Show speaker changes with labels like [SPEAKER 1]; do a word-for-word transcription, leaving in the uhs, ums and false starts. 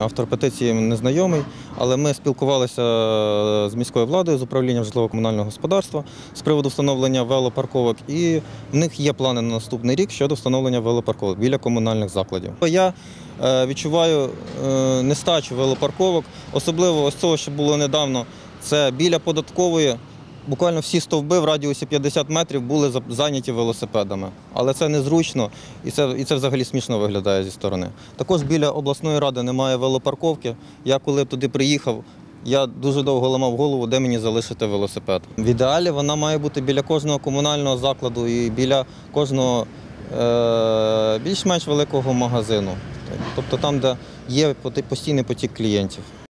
[SPEAKER 1] Автор петиції незнайомий, але ми спілкувалися з міською владою, з управлінням житлово-комунального господарства з приводу встановлення велопарковок, і в них є плани на наступний рік щодо встановлення велопарковок біля комунальних закладів. Я відчуваю нестачу велопарковок, особливо ось цього, що було недавно, це біля податкової. Буквально всі стовби в радіусі п'ятдесят метрів були зайняті велосипедами. Але це незручно і це, і це взагалі смішно виглядає зі сторони. Також біля обласної ради немає велопарковки. Я коли туди приїхав, я дуже довго ламав голову, де мені залишити велосипед. В ідеалі вона має бути біля кожного комунального закладу і біля кожного е- більш-менш великого магазину. Тобто там, де є постійний потік клієнтів.